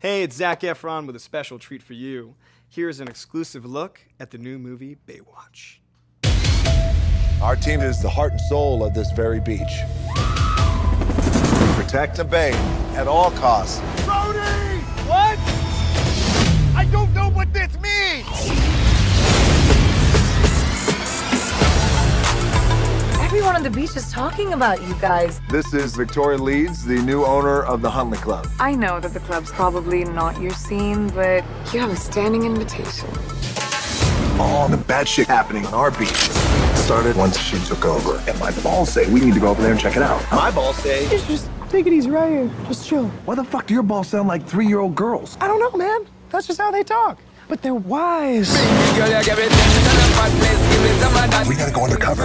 Hey, it's Zac Efron with a special treat for you. Here's an exclusive look at the new movie, Baywatch. Our team is the heart and soul of this very beach. Protect the bay at all costs. Brody! What? I don't know what this means! Everyone on the beach is talking about you guys. This is Victoria Leeds, the new owner of the Huntley Club. I know that the club's probably not your scene, but you have a standing invitation. All the bad shit happening on our beach started once she took over. And my balls say we need to go over there and check it out. My balls say, Just take it easy right here. Just chill. Why the fuck do your balls sound like 3-year-old girls? I don't know, man. That's just how they talk. But they're wise. We gotta go undercover.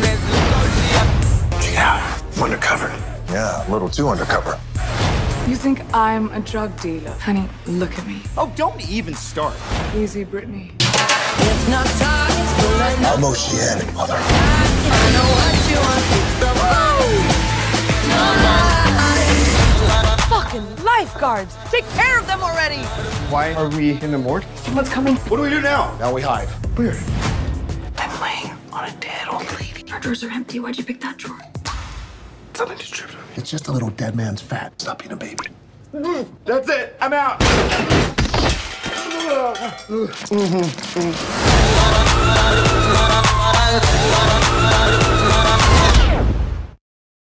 Yeah, undercover. Yeah, a little too undercover. You think I'm a drug dealer? Honey, look at me. oh, don't even start. Easy, Brittany. I'm Oceanic, mother. Fucking lifeguards! Take care of them already! Why are we in the morgue? Someone's coming. What do we do now? Now we hide. Weird. I'm laying on a dead old lady. Our drawers are empty. Why'd you pick that drawer? Something just tripped on me. It's just a little dead man's fat. Stop being a baby. That's it. I'm out.